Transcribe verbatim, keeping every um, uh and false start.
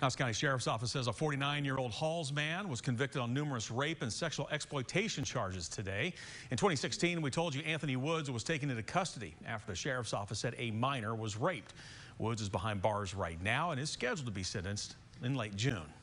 House County Sheriff's Office says a forty-nine-year-old Halls man was convicted on numerous rape and sexual exploitation charges today. In twenty sixteen, we told you Anthony Woods was taken into custody after the Sheriff's Office said a minor was raped. Woods is behind bars right now and is scheduled to be sentenced in late June.